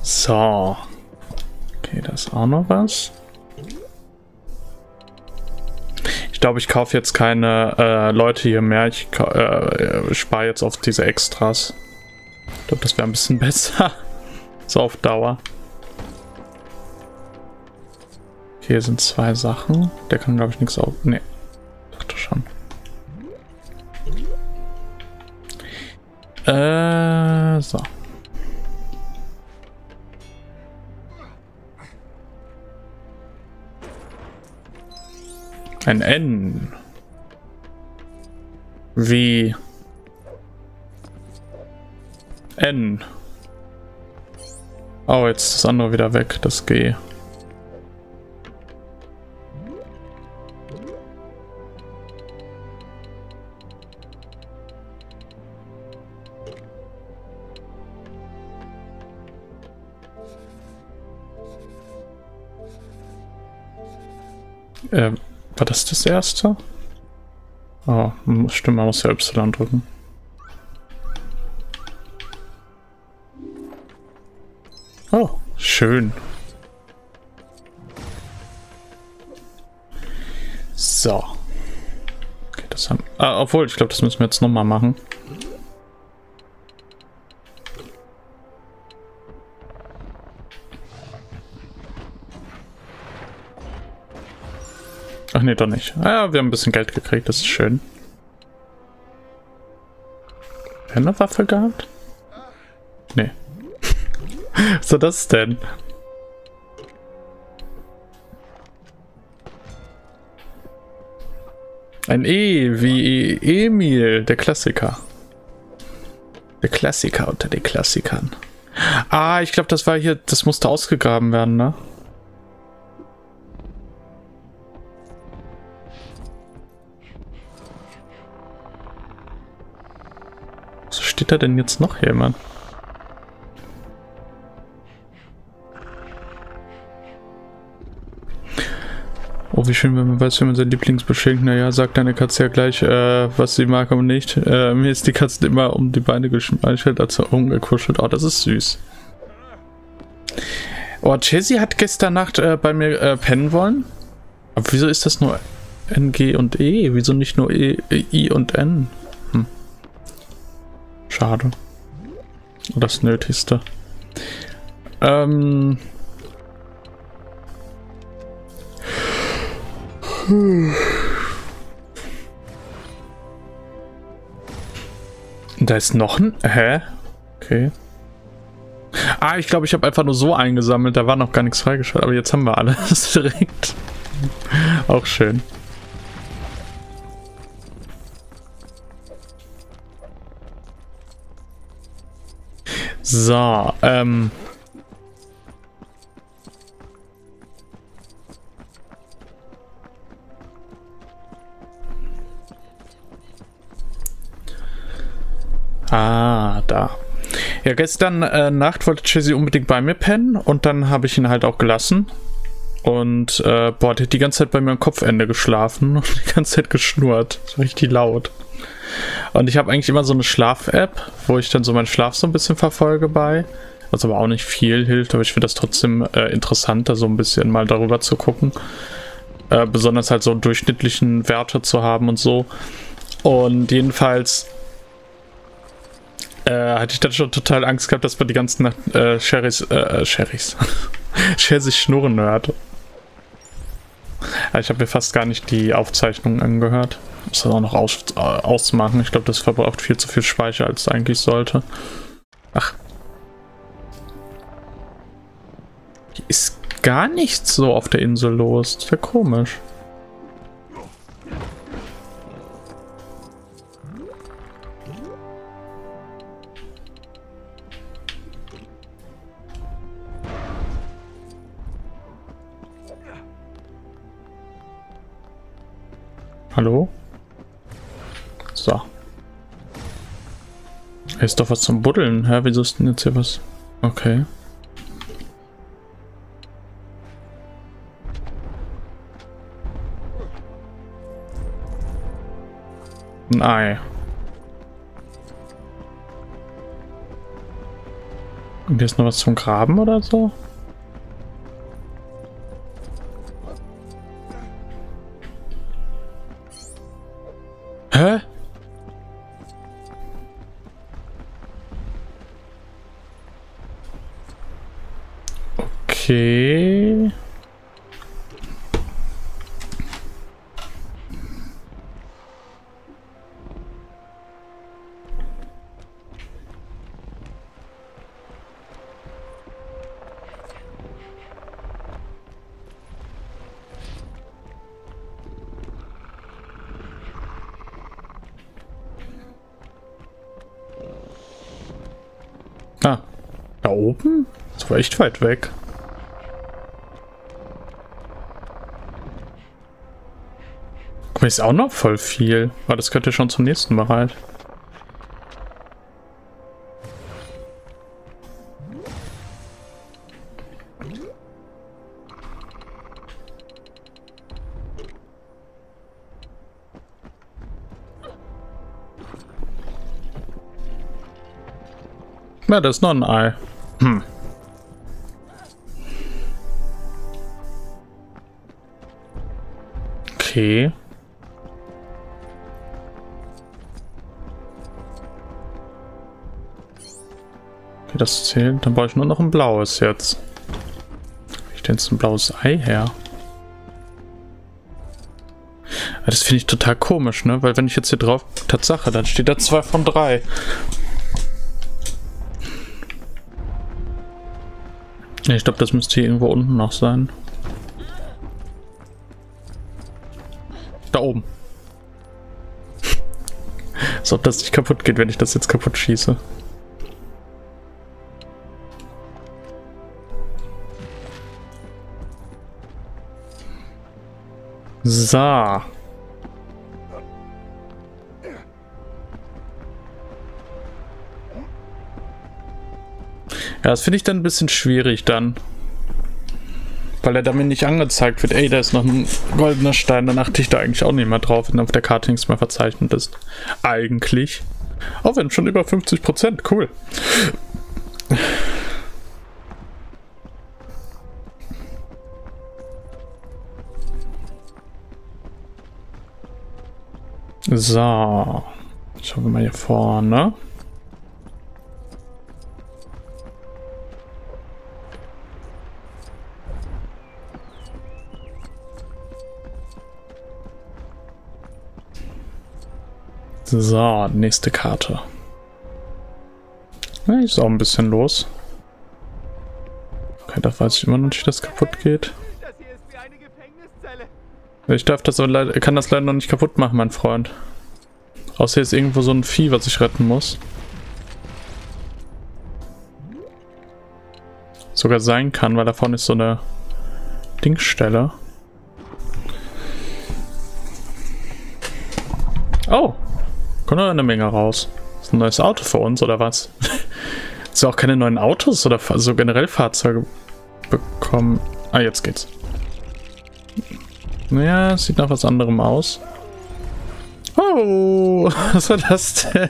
So. Okay, da ist auch noch was. Ich glaube, ich kaufe jetzt keine Leute hier mehr. Ich spare jetzt auf diese Extras. Ich glaube, das wäre ein bisschen besser. So auf Dauer. Okay, hier sind 2 Sachen. Der kann, glaube ich, nichts auf... Nee. Dachte schon. So. Ein N. Wie N. Oh, jetzt ist das andere wieder weg, das G. War das erste? Oh, stimmt, man muss ja Y drücken. Oh, schön. So. Okay, das haben... obwohl, ich glaube, das müssen wir jetzt nochmal machen. Ach nee, doch nicht. Ja, wir haben ein bisschen Geld gekriegt, das ist schön. Hat er eine Waffe gehabt? Nee. Was ist das denn? Ein E wie Emil, der Klassiker. Der Klassiker unter den Klassikern. Ah, ich glaube, das war hier, das musste ausgegraben werden, ne? Was steht da denn jetzt noch jemand? Oh, wie schön, wenn man weiß, wie man sein Lieblings beschenkt. Naja, sagt deine Katze ja gleich, was sie mag und nicht. Mir ist die Katze immer um die Beine geschmeichelt, also umgekuschelt. Oh, das ist süß. Oh, Jessie hat gestern Nacht bei mir pennen wollen. Aber wieso ist das nur N, G und E? Wieso nicht nur E, I und N? Hm. Schade. Das Nötigste. Da ist noch ein... Hä? Okay. Ah, ich glaube, ich habe einfach nur so eingesammelt. Da war noch gar nichts freigeschaltet. Aber jetzt haben wir alles direkt. Auch schön. So, da. Ja, gestern Nacht wollte Jessie unbedingt bei mir pennen und dann habe ich ihn halt auch gelassen. Und, boah, der hat die ganze Zeit bei mir am Kopfende geschlafen und die ganze Zeit geschnurrt. Das war richtig laut. Und ich habe eigentlich immer so eine Schlaf-App, wo ich dann so meinen Schlaf so ein bisschen verfolge bei. Was aber auch nicht viel hilft, aber ich finde das trotzdem interessant, da so ein bisschen mal darüber zu gucken. Besonders halt so durchschnittlichen Werte zu haben und so. Und jedenfalls hatte ich dann schon total Angst gehabt, dass man die ganze Nacht Jessie schnurren hört. Ich habe mir fast gar nicht die Aufzeichnungen angehört. Muss das auch noch ausmachen. Ich glaube, das verbraucht viel zu viel Speicher, als es eigentlich sollte. Ach. Hier ist gar nichts so auf der Insel los. Das ist ja komisch. Hallo? So. Hier ist doch was zum Buddeln. Hä, wieso ist denn jetzt hier was? Okay. Ein Ei. Und hier ist noch was zum Graben oder so? Hä? Okay. Ah, da oben? Das war echt weit weg. Guck mal, ist auch noch voll viel. Aber das gehört ja schon zum nächsten Bereich. Ja, da ist noch ein Ei. Hm. Okay. Okay, das zählt. Dann brauche ich nur noch ein blaues jetzt. Wie ich denn jetzt ein blaues Ei her? Das finde ich total komisch, ne? Weil wenn ich jetzt hier drauf... Tatsache, dann steht da 2 von 3. Ich glaube, das müsste hier irgendwo unten noch sein. Da oben. Als ob das nicht kaputt geht, wenn ich das jetzt kaputt schieße. So. Ja, das finde ich dann ein bisschen schwierig dann. Weil er damit nicht angezeigt wird. Ey, da ist noch ein goldener Stein. Dann achte ich da eigentlich auch nicht mehr drauf, wenn auf der Karte nichts mehr verzeichnet ist. Eigentlich. Auch wenn schon über 50%. Cool. So. Schauen wir mal hier vorne. So, nächste Karte. Ja, ist auch ein bisschen los. Okay, da weiß ich immer noch nicht, wie das kaputt geht. Ich darf das aber leider, kann das leider noch nicht kaputt machen, mein Freund. Außer hier ist irgendwo so ein Vieh, was ich retten muss. Sogar sein kann, weil da vorne ist so eine Dingstelle. Oh! Kommt noch eine Menge raus. Ist ein neues Auto für uns, oder was? Ist ja auch keine neuen Autos oder so generell Fahrzeuge bekommen. Ah, jetzt geht's. Naja, sieht nach was anderem aus. Oh, was war das denn?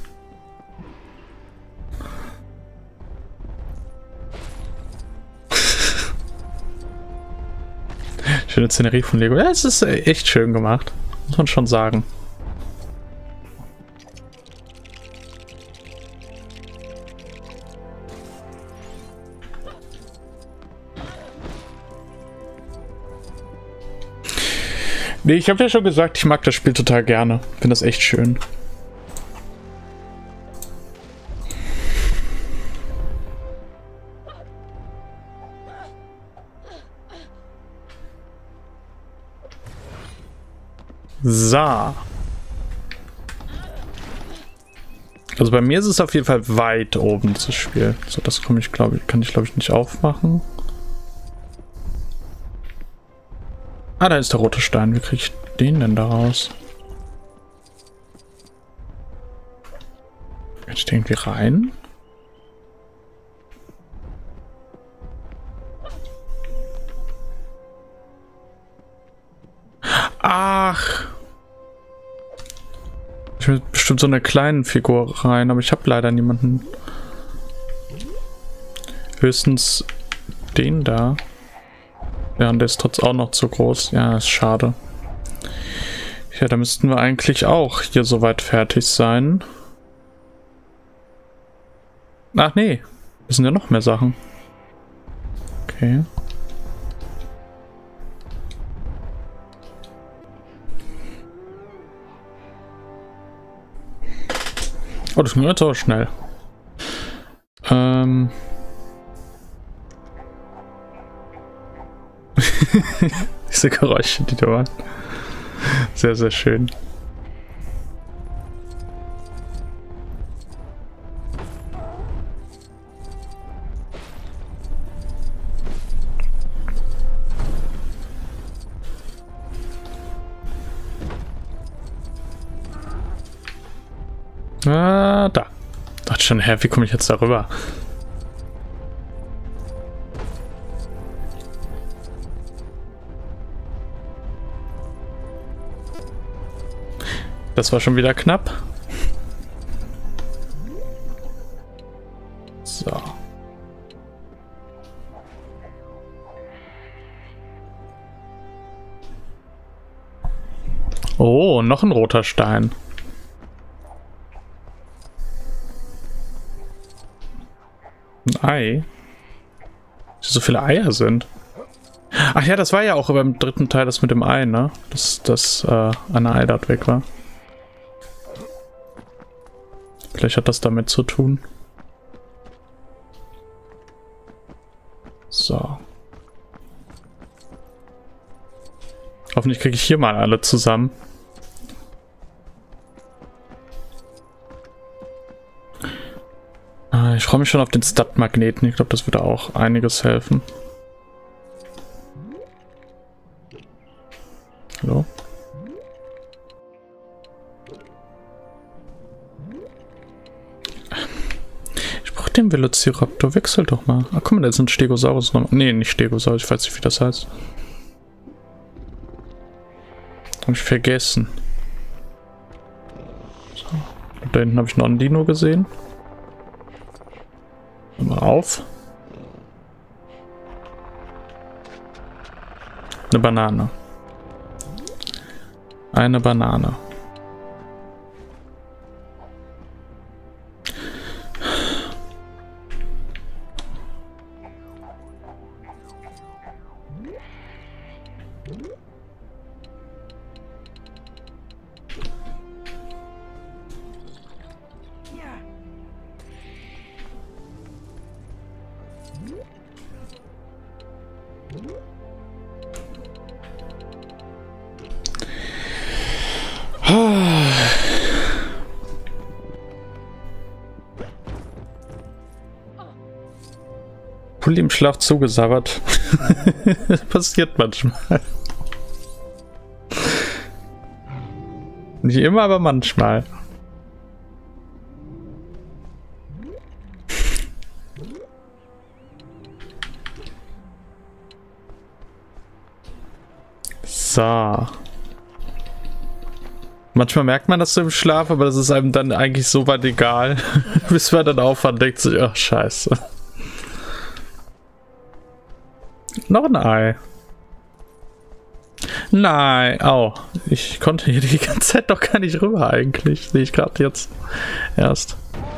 Schöne Szenerie von Lego. Ja, es ist echt schön gemacht. Muss man schon sagen. Nee, ich habe ja schon gesagt, ich mag das Spiel total gerne. Finde das echt schön. So. Also bei mir ist es auf jeden Fall weit oben, das Spiel. So, das kann ich glaube ich nicht aufmachen. Ah, da ist der rote Stein. Wie kriege ich den denn da raus? Kann ich den irgendwie rein? Ach! Ich will bestimmt so eine kleine Figur rein, aber ich habe leider niemanden. Höchstens den da. Ja, und der ist trotzdem auch noch zu groß. Ja, ist schade. Ja, da müssten wir eigentlich auch hier soweit fertig sein. Ach nee, das sind ja noch mehr Sachen. Okay. Oh, das ging jetzt aber schnell. Diese Geräusche, die da waren. Sehr, sehr schön. Ah, da. Dachte schon, hä, wie komme ich jetzt darüber? Das war schon wieder knapp. So. Oh, noch ein roter Stein. Ein Ei. So viele Eier sind. Ach ja, das war ja auch beim dritten Teil das mit dem Ei, ne? Dass eine Ei dort weg war. Vielleicht hat das damit zu tun. So. Hoffentlich kriege ich hier mal alle zusammen. Ich freue mich schon auf den Stat-Magneten. Ich glaube, das würde auch einiges helfen. Hallo? Ich brauche den Velociraptor. Wechsel doch mal. Ah, guck mal, da ist ein Stegosaurus nochmal. Nee, nicht Stegosaurus. Ich weiß nicht, wie das heißt. Habe ich vergessen. So. Da hinten habe ich noch einen Dino gesehen. Mal auf. Eine Banane. Eine Banane. Pulli im Schlaf zugesabbert. Passiert manchmal. Nicht immer, aber manchmal. So. Manchmal merkt man das so im Schlaf, aber das ist einem dann eigentlich so weit egal, bis man dann aufwacht und denkt sich, ach scheiße. Noch ein Ei. Nein. Oh, ich konnte hier die ganze Zeit doch gar nicht rüber eigentlich. Sehe ich gerade jetzt erst.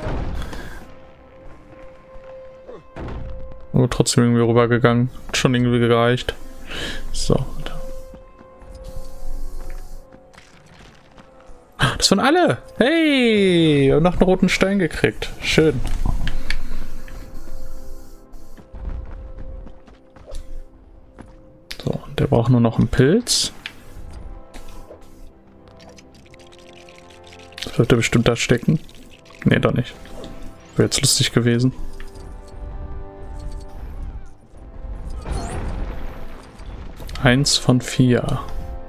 Oh, trotzdem irgendwie rübergegangen. Hat schon irgendwie gereicht. So. Das waren alle. Hey, und noch einen roten Stein gekriegt. Schön. So, der braucht nur noch einen Pilz. Das wird er bestimmt da stecken. Nee, doch nicht. Wäre jetzt lustig gewesen. Eins von 4.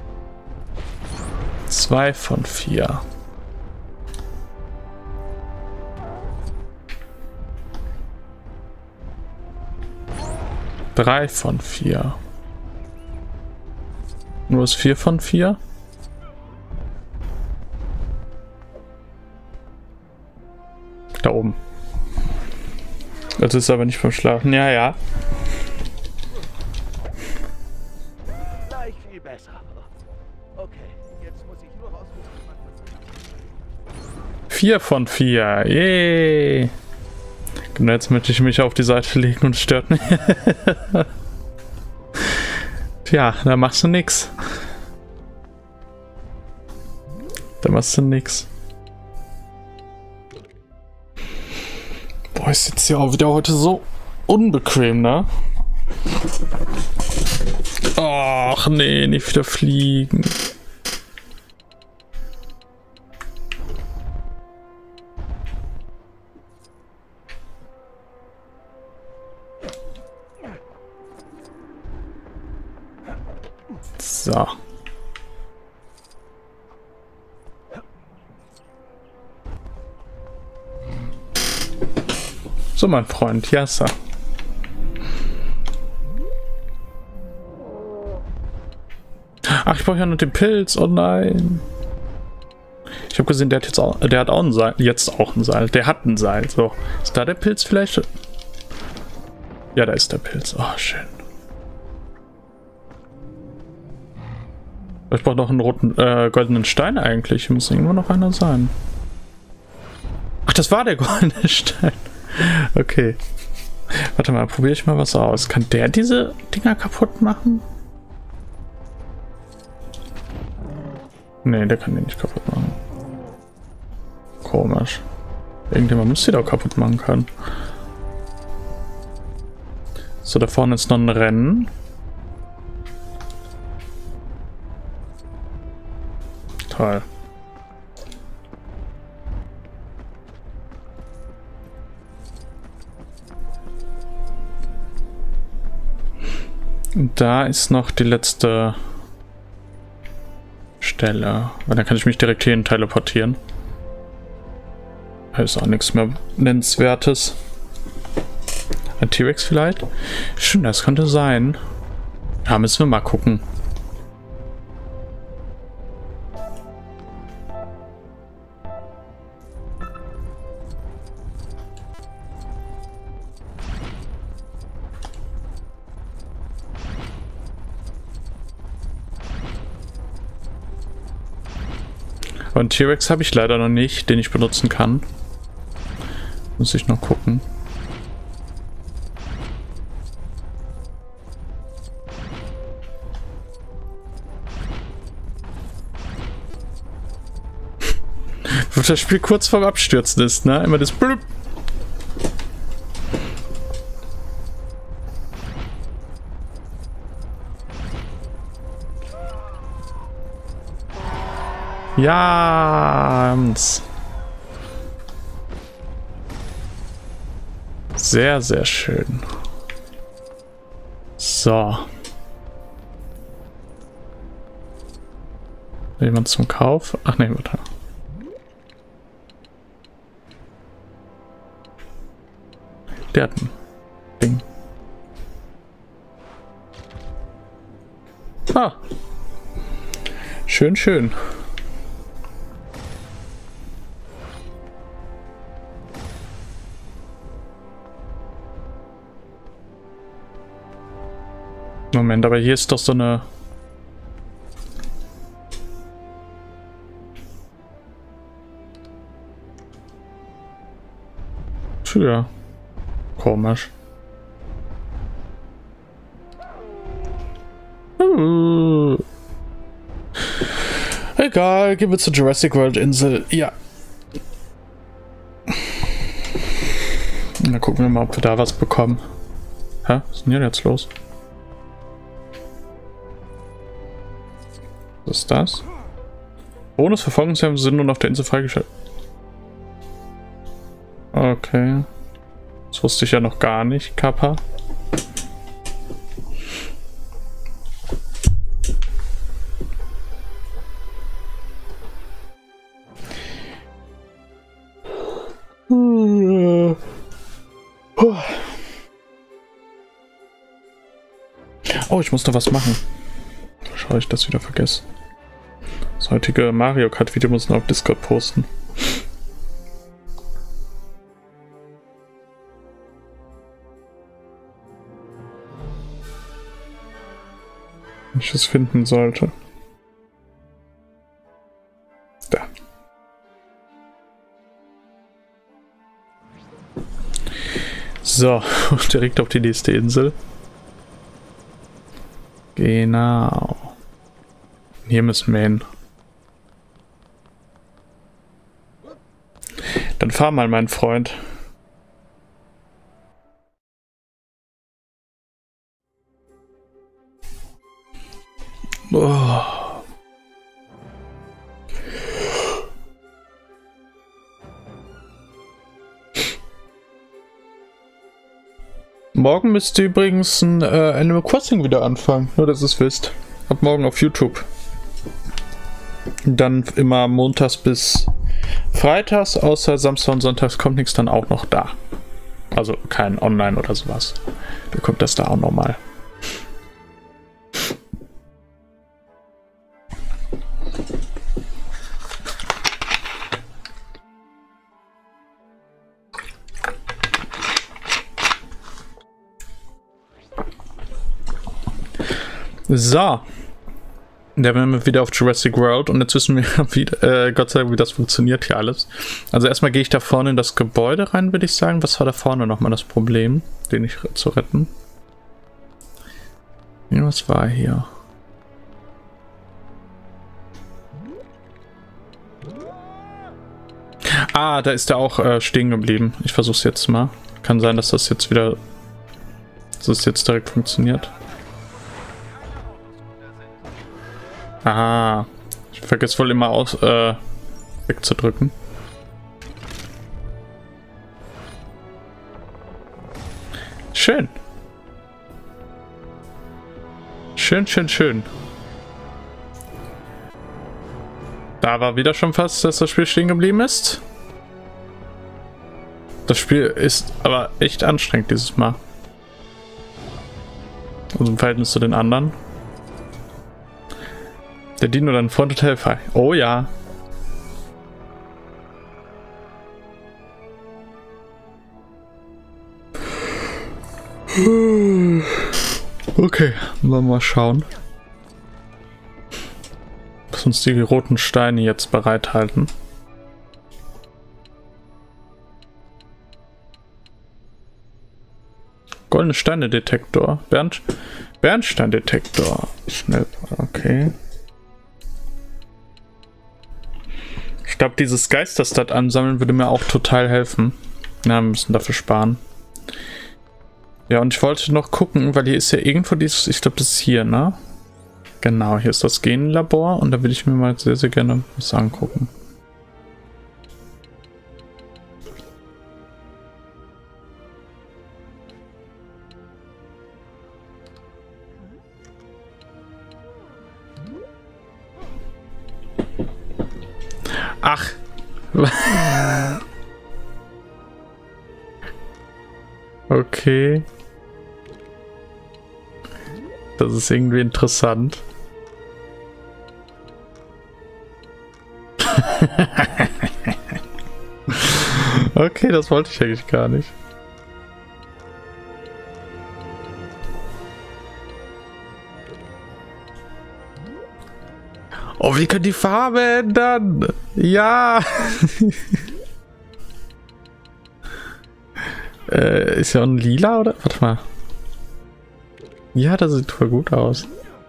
2 von 4. 3 von 4. Nur ist 4 von 4. Da oben. Das ist aber nicht beim Schlafen. Ja, ja. Gleich viel besser. Okay, jetzt muss ich nur rausfinden, was 4 von 4. Yay. Genau, jetzt möchte ich mich auf die Seite legen und stört nicht. Tja, da machst du nix. Da machst du nix. Boah, ist jetzt ja auch wieder heute so unbequem, ne? Ach nee, nicht wieder fliegen. So. So, mein Freund, ja, Sir. Ach, ich brauche ja noch den Pilz. Oh nein. Ich habe gesehen, der hat auch ein Seil. Jetzt auch ein Seil. Der hat ein Seil. So. Ist da der Pilz vielleicht? Ja, da ist der Pilz. Oh, schön. Ich brauche noch einen roten, goldenen Stein eigentlich. Muss irgendwo noch einer sein. Ach, das war der goldene Stein. Okay. Warte mal, probiere ich mal was aus. Kann der diese Dinger kaputt machen? Nee, der kann die nicht kaputt machen. Komisch. Irgendjemand muss die doch kaputt machen können. So, da vorne ist noch ein Rennen. Toll. Und da ist noch die letzte Stelle. Weil dann kann ich mich direkt hierhin teleportieren. Da ist auch nichts mehr Nennenswertes. Ein T-Rex vielleicht? Stimmt, das könnte sein. Ja, müssen wir mal gucken. Und T-Rex habe ich leider noch nicht, den ich benutzen kann. Muss ich noch gucken. Wo das Spiel kurz vorm Abstürzen ist, ne? Immer das Blub. Ja. Sehr, sehr schön. So. Jemand zum Kauf? Ach ne, warte. Der hat ein Ding. Ah. Schön, schön. Moment, aber hier ist doch so eine... Tja. Komisch. Egal, gehen wir zur Jurassic World Insel. Ja. Dann gucken wir mal, ob wir da was bekommen. Hä? Was ist denn hier jetzt los? Was ist das? Bonusverfolgungshilfen sind nun auf der Insel freigestellt. Okay. Das wusste ich ja noch gar nicht, Kappa. Oh, ich muss noch was machen. Bevor ich das wieder vergesse. Das heutige Mario Kart Video muss noch auf Discord posten. wenn ich es finden sollte. Da. So, direkt auf die nächste Insel. Genau. Hier müssen wir hin. Dann fahr mal, mein Freund. Oh. Morgen müsst ihr übrigens ein Animal Crossing wieder anfangen, nur dass ihr es wisst. Ab morgen auf YouTube. Dann immer montags bis freitags, außer Samstag und Sonntags kommt nichts, dann auch noch da. Also kein Online oder sowas. Da kommt das da auch nochmal. So. Da sind wir wieder auf Jurassic World und jetzt wissen wir wieder, Gott sei Dank, wie das funktioniert hier alles. Also erstmal gehe ich da vorne in das Gebäude rein, würde ich sagen. Was war da vorne nochmal das Problem, den ich zu retten? Ja, was war hier? Ah, da ist er auch stehen geblieben. Ich versuche es jetzt mal. Kann sein, dass das jetzt wieder... dass es jetzt direkt funktioniert. Aha. Ich vergesse wohl immer wegzudrücken. Schön. Schön, schön, schön. Da war wieder schon fast, dass das Spiel stehen geblieben ist. Das Spiel ist aber echt anstrengend dieses Mal. Also im Verhältnis zu den anderen. Der Dino dann Front und Helfer. Oh ja. Okay, wollen wir mal schauen. Lass uns die roten Steine jetzt bereithalten. Goldene Steine-Detektor. Bernstein-Detektor. Schnell. Okay. Ich glaube, dieses Geisterstat ansammeln würde mir auch total helfen. Na, wir müssen dafür sparen. Ja, und ich wollte noch gucken, weil hier ist ja irgendwo dieses, ich glaube, das ist hier, ne? Genau, hier ist das Genlabor und da will ich mir mal sehr, sehr gerne was angucken. Ach. Okay. Das ist irgendwie interessant. Okay, das wollte ich eigentlich gar nicht. Oh, wir können die Farbe ändern. Ja. Ist ja ein Lila, oder? Warte mal. Ja, das sieht voll gut aus.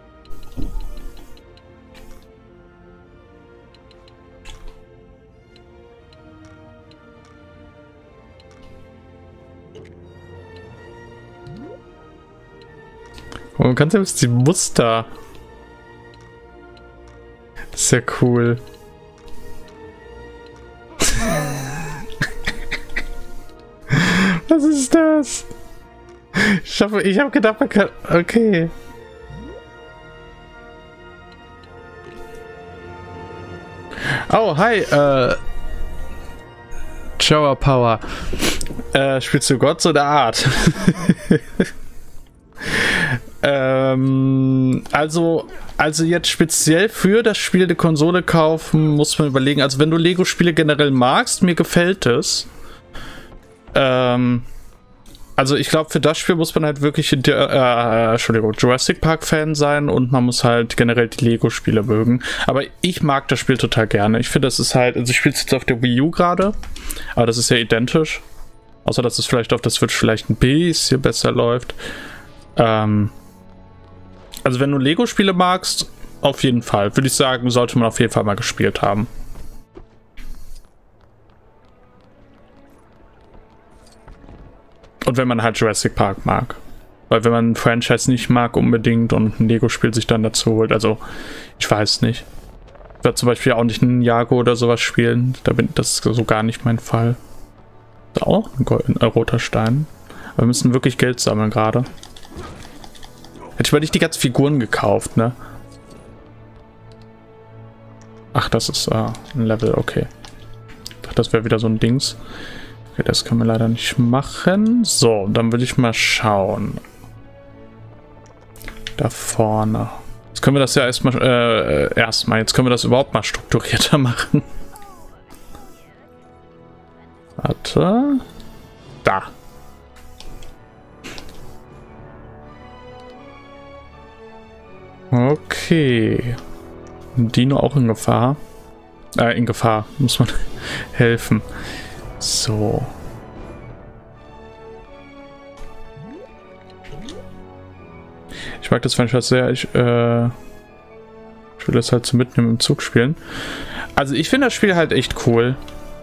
Und man kann selbst die Muster. Das ist ja cool. Was ist das? Ich hab gedacht, man kann... Okay. Oh, hi. Shower Power. Spielst du Gott oder Art? Also jetzt speziell für das Spiel eine Konsole kaufen, muss man überlegen. Also wenn du Lego-Spiele generell magst, mir gefällt es. Also ich glaube, für das Spiel muss man halt wirklich Jurassic Park Fan sein und man muss halt generell die Lego-Spiele mögen. Aber ich mag das Spiel total gerne. Ich finde, das ist halt, also ich spiele es jetzt auf der Wii U gerade, aber das ist ja identisch. Außer, dass es vielleicht auf der Switch vielleicht ein bisschen besser läuft. Also wenn du Lego-Spiele magst, auf jeden Fall. Würde ich sagen, sollte man auf jeden Fall mal gespielt haben. Und wenn man halt Jurassic Park mag. Weil wenn man ein Franchise nicht mag unbedingt und ein Lego-Spiel sich dann dazu holt, also ich weiß nicht. Ich werde zum Beispiel auch nicht ein Ninjago oder sowas spielen. Das ist so gar nicht mein Fall. Ist auch ein roter Stein. Aber wir müssen wirklich Geld sammeln gerade. Hätte ich mal nicht die ganzen Figuren gekauft, ne? Ach, das ist ein Level, okay. Ich dachte, das wäre wieder so ein Dings. Okay, das können wir leider nicht machen. So, dann würde ich mal schauen. Da vorne. Jetzt können wir das ja jetzt können wir das überhaupt mal strukturierter machen. Warte. Da. Okay. Dino auch in Gefahr. In Gefahr. Muss man helfen. So. Ich mag das Franchise sehr. Ich will das halt so mitnehmen im Zug spielen. Also ich finde das Spiel halt echt cool.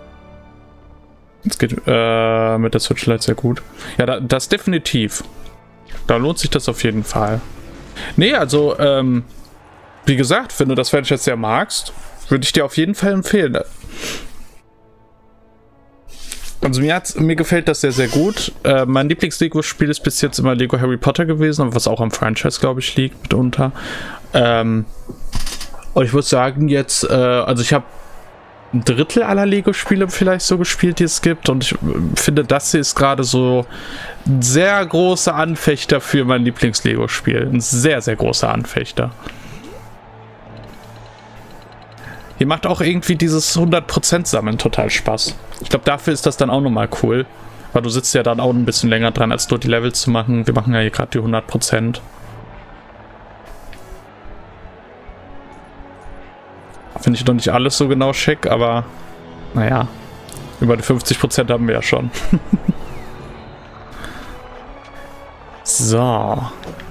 Es geht mit der Switch Lite sehr gut. Ja, das definitiv. Da lohnt sich das auf jeden Fall. Nee, also, wie gesagt, wenn du das Franchise sehr magst, würde ich dir auf jeden Fall empfehlen. Also mir gefällt das sehr, sehr gut. Mein Lieblings-Lego-Spiel ist bis jetzt immer Lego Harry Potter gewesen, was auch am Franchise, glaube ich, liegt mitunter. Und ich würde sagen jetzt, also ich habe ein Drittel aller Lego-Spiele vielleicht so gespielt, die es gibt. Und ich finde, das hier ist gerade so ein sehr großer Anfechter für mein Lieblings-Lego-Spiel. Ein sehr, sehr großer Anfechter. Hier macht auch irgendwie dieses 100% Sammeln total Spaß. Ich glaube, dafür ist das dann auch nochmal cool. Weil du sitzt ja dann auch ein bisschen länger dran, als nur die Levels zu machen. Wir machen ja hier gerade die 100%. Finde ich noch nicht alles so genau schick, aber naja, über die 50% haben wir ja schon. So.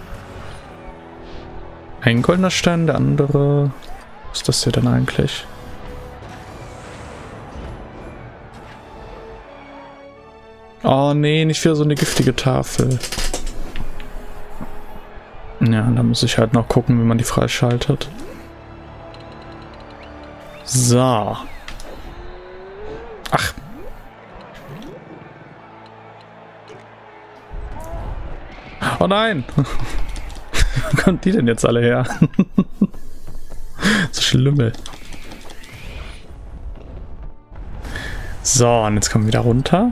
Ein goldener Stein, der andere... Was ist das hier denn eigentlich? Oh nee, nicht wieder so eine giftige Tafel. Ja, da muss ich halt noch gucken, wie man die freischaltet. So. Ach. Oh nein! Wo kommen die denn jetzt alle her? So Schlimmel. So, und jetzt kommen wir wieder runter.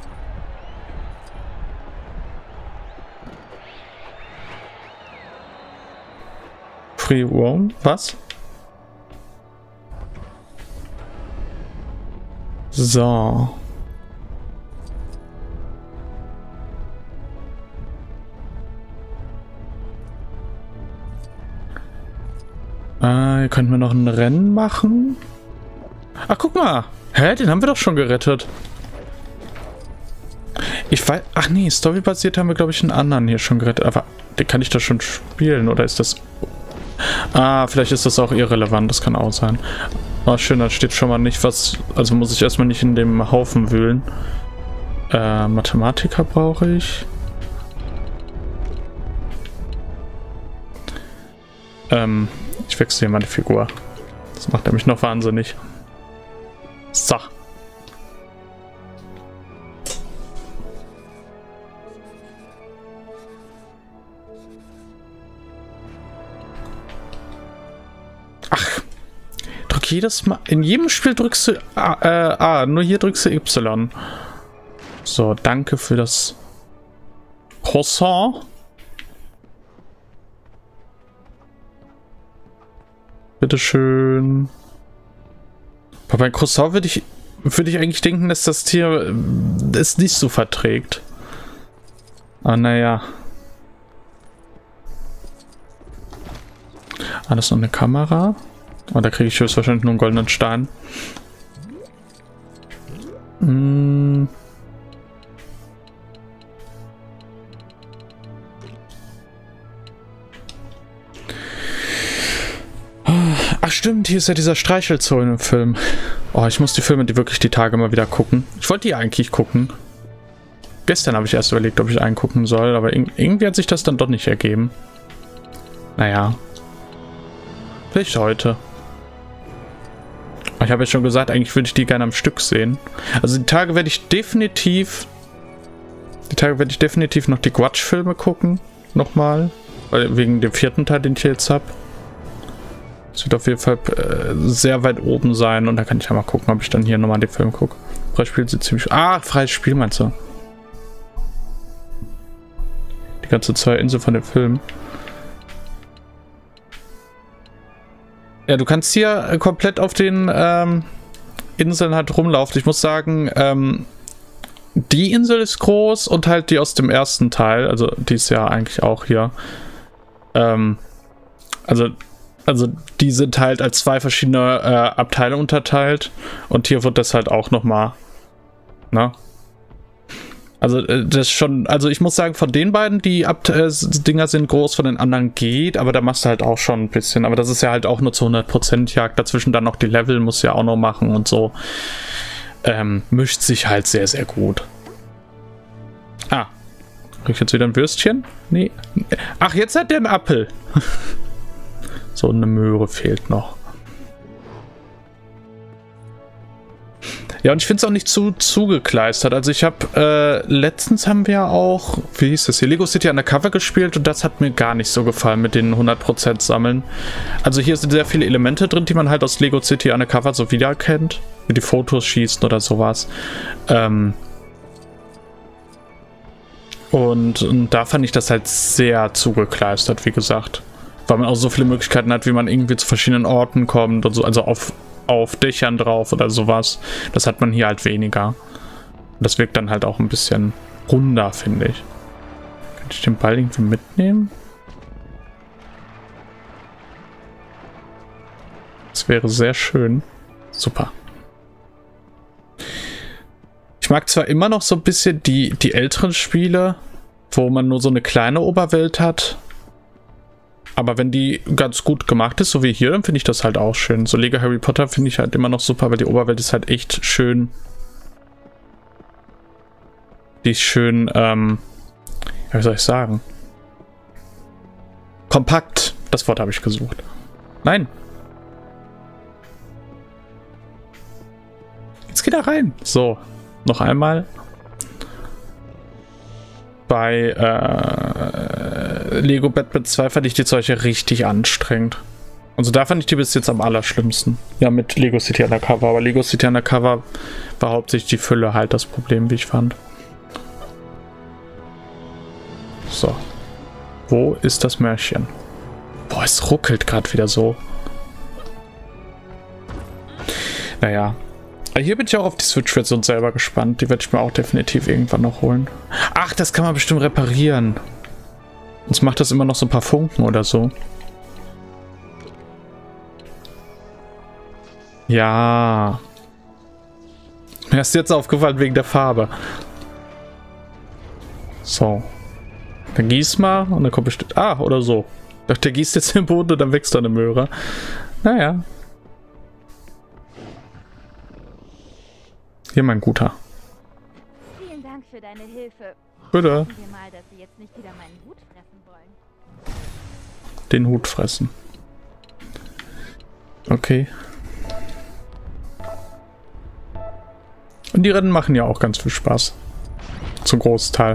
Free roam? Was? So. Hier könnten wir noch ein Rennen machen. Ach, guck mal. Hä? Den haben wir doch schon gerettet. Ich weiß... Ach nee, storybasiert haben wir, glaube ich, einen anderen hier schon gerettet. Aber den kann ich da schon spielen, oder ist das... Ah, vielleicht ist das auch irrelevant. Das kann auch sein. Oh, schön, da steht schon mal nicht was... Also muss ich erstmal nicht in dem Haufen wühlen. Mathematiker brauche ich. Ich wechsle hier mal die Figur. Das macht er mich noch wahnsinnig. So. Ach. Drück jedes Mal. In jedem Spiel drückst du A. Nur hier drückst du Y. So, danke für das Croissant. Bitteschön. Aber bei Croissant würde ich eigentlich denken, dass das Tier es nicht so verträgt. Ah, naja. Ah, das ist noch eine Kamera. Oh, da kriege ich höchstwahrscheinlich nur einen goldenen Stein. Hm. Ach stimmt, hier ist ja dieser Streichelzoo im Film. Oh, ich muss die Filme wirklich die Tage mal wieder gucken. Ich wollte die eigentlich gucken. Gestern habe ich erst überlegt, ob ich einen gucken soll, aber irgendwie hat sich das dann doch nicht ergeben. Naja. Vielleicht heute. Ich habe ja schon gesagt, eigentlich würde ich die gerne am Stück sehen. Also die Tage werde ich definitiv noch die Grudge-Filme gucken. Nochmal. Wegen dem 4. Teil, den ich jetzt habe. Das wird auf jeden Fall sehr weit oben sein. Und da kann ich ja mal gucken, ob ich dann hier nochmal den Film gucke. Freies Spiel sieht ziemlich... Ah, freies Spiel meinst du? Die ganze 2 Inseln von dem Film. Ja, du kannst hier komplett auf den Inseln halt rumlaufen. Ich muss sagen, die Insel ist groß und halt die aus dem ersten Teil. Also die ist ja eigentlich auch hier. Also die sind halt als 2 verschiedene Abteile unterteilt. Und hier wird das halt auch nochmal. Ne? Also das schon, also ich muss sagen, von den beiden, die Dinger sind groß, von den anderen geht, aber da machst du halt auch schon ein bisschen. Aber das ist ja halt auch nur zu 100% Jagd. Dazwischen dann noch die Level musst du ja auch noch machen und so. Mischt sich halt sehr, sehr gut. Ah. Krieg ich jetzt wieder ein Würstchen? Nee. Ach, jetzt hat der einen Apfel. So, eine Möhre fehlt noch. Ja, und ich finde es auch nicht zu zugekleistert. Also ich habe, letztens haben wir auch, wie hieß das hier, Lego City Undercover gespielt und das hat mir gar nicht so gefallen mit den 100% Sammeln. Also hier sind sehr viele Elemente drin, die man halt aus Lego City Undercover so wiedererkennt. Wie die Fotos schießen oder sowas. Und da fand ich das halt sehr zugekleistert, wie gesagt. Weil man auch so viele Möglichkeiten hat, wie man irgendwie zu verschiedenen Orten kommt und so, also auf Dächern drauf oder sowas. Das hat man hier halt weniger. Und das wirkt dann halt auch ein bisschen runder, finde ich. Kann ich den Ball irgendwie mitnehmen? Das wäre sehr schön. Super. Ich mag zwar immer noch so ein bisschen die älteren Spiele, wo man nur so eine kleine Oberwelt hat. Aber wenn die ganz gut gemacht ist, so wie hier, dann finde ich das halt auch schön. So Lego Harry Potter finde ich halt immer noch super, weil die Oberwelt ist halt echt schön. Die ist schön, wie soll ich sagen? Kompakt. Das Wort habe ich gesucht. Nein. Jetzt geht er rein. So, noch einmal. Bei Lego Batman 2 fand ich die Zeug richtig anstrengend. Also da fand ich die bis jetzt am allerschlimmsten. Ja, mit Lego City Undercover. Aber Lego City Undercover war hauptsächlich die Fülle halt das Problem, wie ich fand. So. Wo ist das Märchen? Boah, es ruckelt gerade wieder so. Naja. Hier bin ich auch auf die Switch-Version selber gespannt. Die werde ich mir auch definitiv irgendwann noch holen. Ach, das kann man bestimmt reparieren. Sonst macht das immer noch so ein paar Funken oder so. Ja. Mir ist jetzt aufgefallen wegen der Farbe. So. Dann gieß mal und dann kommt bestimmt... Ah, oder so. Ich dachte, der gießt jetzt den Boden und dann wächst da eine Möhre. Naja. Hier, mein Guter. Vielen Dank für deine Hilfe. Bitte. Hoffen wir mal, dass sie jetzt nicht wieder meinen Hut fressen wollen. Den Hut fressen. Okay. Und die Rennen machen ja auch ganz viel Spaß. Zum Großteil.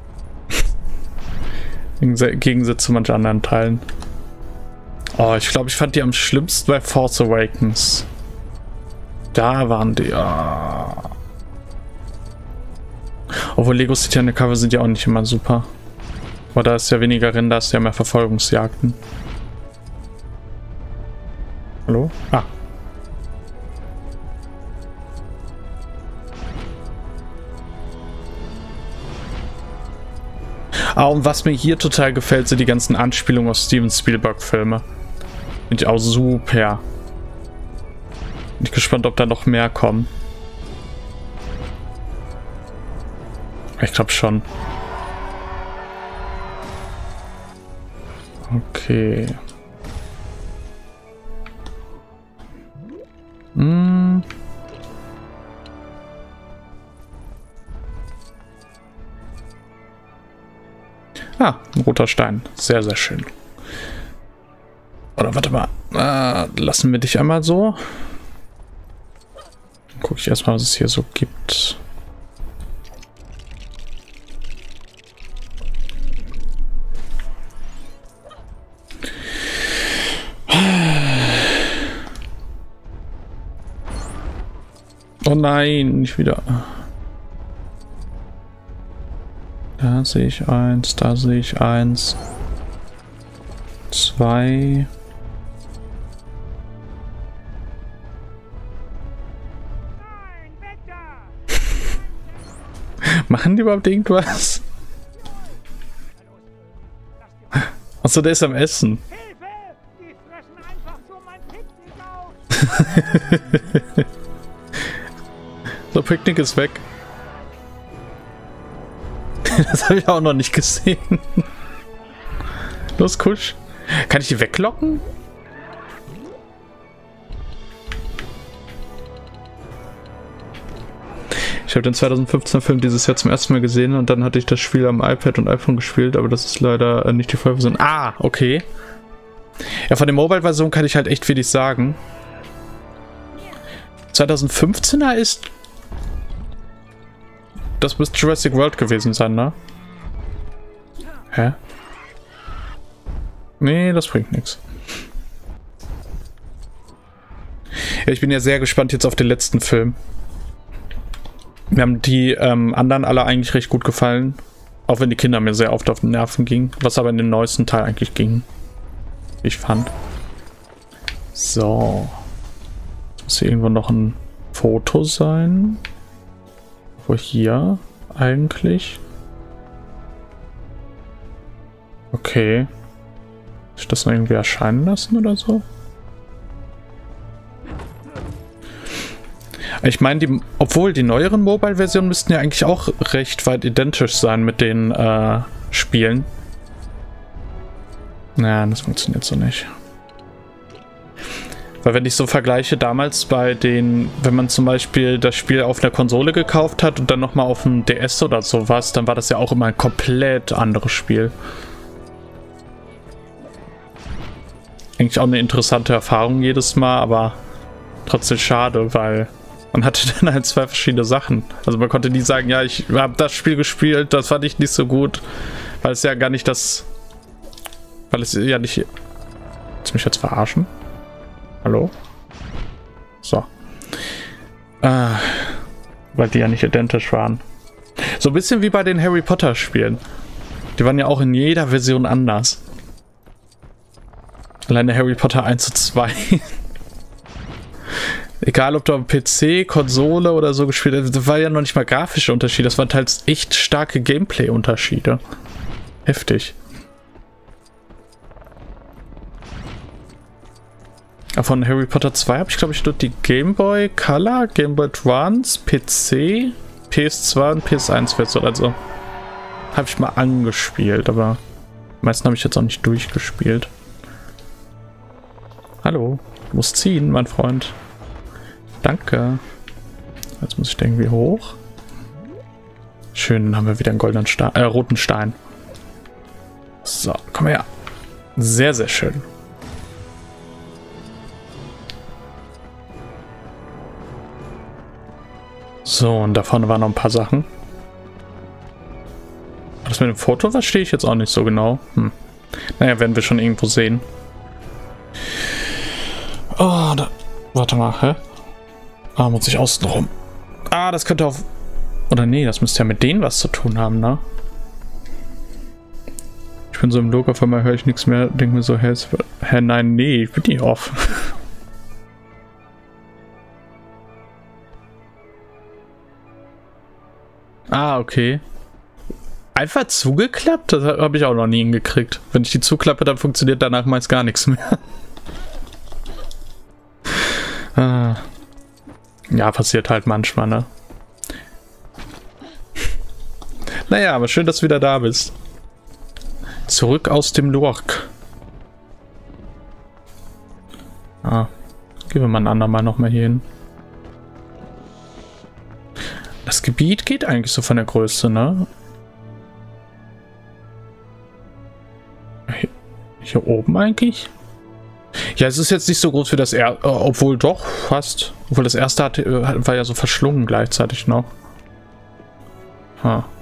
Im Gegensatz zu manchen anderen Teilen. Oh, ich glaube, ich fand die am schlimmsten bei Force Awakens. Da waren die. Oh. Obwohl Lego City Undercover sind ja auch nicht immer super. Aber da ist ja weniger Rennen, da ist ja mehr Verfolgungsjagden. Hallo? Ah. Ah, und was mir hier total gefällt, sind die ganzen Anspielungen auf Steven Spielberg-Filme. Finde ich auch super. Bin ich gespannt, ob da noch mehr kommen. Ich glaube schon. Okay. Ah, ein roter Stein. Sehr, sehr schön. Oder warte mal. Lassen wir dich einmal so. Dann gucke ich erstmal, was es hier so gibt. Oh nein, nicht wieder. Da sehe ich eins, da sehe ich eins. 2. Machen die überhaupt irgendwas? Achso, der ist am Essen. Die fressen einfach so mein Picknick auf. So, Picknick ist weg. Das habe ich auch noch nicht gesehen. Los, Kusch. Kann ich die weglocken? Ich habe den 2015er Film dieses Jahr zum ersten Mal gesehen und dann hatte ich das Spiel am iPad und iPhone gespielt, aber das ist leider nicht die Vollversion. Ah, okay. Ja, von der Mobile-Version kann ich halt echt wenig sagen. 2015er ist... Das müsste Jurassic World gewesen sein, ne? Hä? Nee, das bringt nichts. Ja, ich bin ja sehr gespannt jetzt auf den letzten Film. Mir haben die anderen alle eigentlich recht gut gefallen. Auch wenn die Kinder mir sehr oft auf den Nerven gingen. Was aber in den neuesten Teil eigentlich ging. Ich fand. So. Muss hier irgendwo noch ein Foto sein? Wo hier eigentlich? Okay. Muss ich das noch irgendwie erscheinen lassen oder so? Ich meine, obwohl die neueren Mobile-Versionen müssten ja eigentlich auch recht weit identisch sein mit den Spielen. Naja, das funktioniert so nicht. Weil wenn ich so vergleiche damals bei den, wenn man zum Beispiel das Spiel auf einer Konsole gekauft hat und dann nochmal auf dem DS oder sowas, dann war das ja auch immer ein komplett anderes Spiel. Eigentlich auch eine interessante Erfahrung jedes Mal, aber trotzdem schade, weil man hatte dann halt zwei verschiedene Sachen. Also man konnte nie sagen, ja, ich habe das Spiel gespielt, das fand ich nicht so gut, weil es ja gar nicht das, weil es ja nicht, willst du mich jetzt verarschen? Hallo? So. Weil die ja nicht identisch waren. So ein bisschen wie bei den Harry Potter Spielen. Die waren ja auch in jeder Version anders. Alleine Harry Potter 1 zu 2. Egal ob du am PC, Konsole oder so gespielt hast, das war ja noch nicht mal grafische Unterschiede. Das waren teils echt starke Gameplay-Unterschiede. Heftig. Von Harry Potter 2 habe ich, glaube ich, nur die Game Boy Color, Game Boy Advance, PC, PS2 und PS1-Version. Also habe ich mal angespielt, aber die meisten habe ich jetzt auch nicht durchgespielt. Hallo, du musst ziehen, mein Freund. Danke. Jetzt muss ich da irgendwie hoch. Schön, dann haben wir wieder einen goldenen Stein, roten Stein. So, komm her. Sehr, sehr schön. So, und da vorne waren noch ein paar Sachen. Das mit dem Foto verstehe ich jetzt auch nicht so genau. Naja, werden wir schon irgendwo sehen. Oh, da. Warte mal, hä? Ah, muss ich außen rum. Ah, das könnte auf... Oder nee, das müsste ja mit denen was zu tun haben, ne? Ich bin so im Logo, auf einmal höre ich nichts mehr. Denke mir so, hä, nein, nee, ich bin nicht off. Ah, okay. Einfach zugeklappt? Das habe ich auch noch nie hingekriegt. Wenn ich die zuklappe, dann funktioniert danach meist gar nichts mehr. Ja, passiert halt manchmal, ne? Naja, aber schön, dass du wieder da bist. Zurück aus dem Lurk. Gehen wir mal ein andermal noch mal hier hin. Das Gebiet geht eigentlich so von der Größe, ne? Hier oben eigentlich? Ja, es ist jetzt nicht so groß wie das erste, obwohl doch, fast. Obwohl das erste war ja so verschlungen gleichzeitig noch.